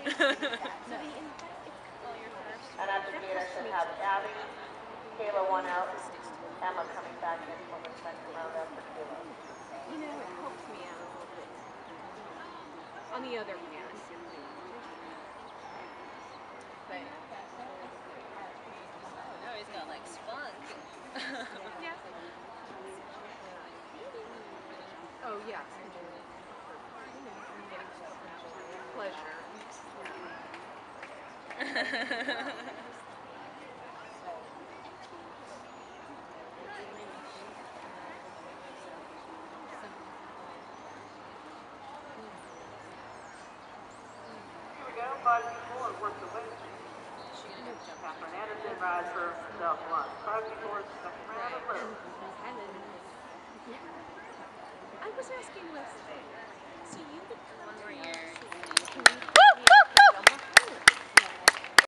And at the gate I should have Abby, Kayla 1 out, Emma coming back in for the second round after Kayla. You know, it helps me out a little bit. On the other hand. But now he's got like spunk. yeah. Oh yeah. Pleasure. Here we go, 5 people and work the way. Catherine Anderson rides for herself one. 5 people in the second round of road. I was asking Wes there.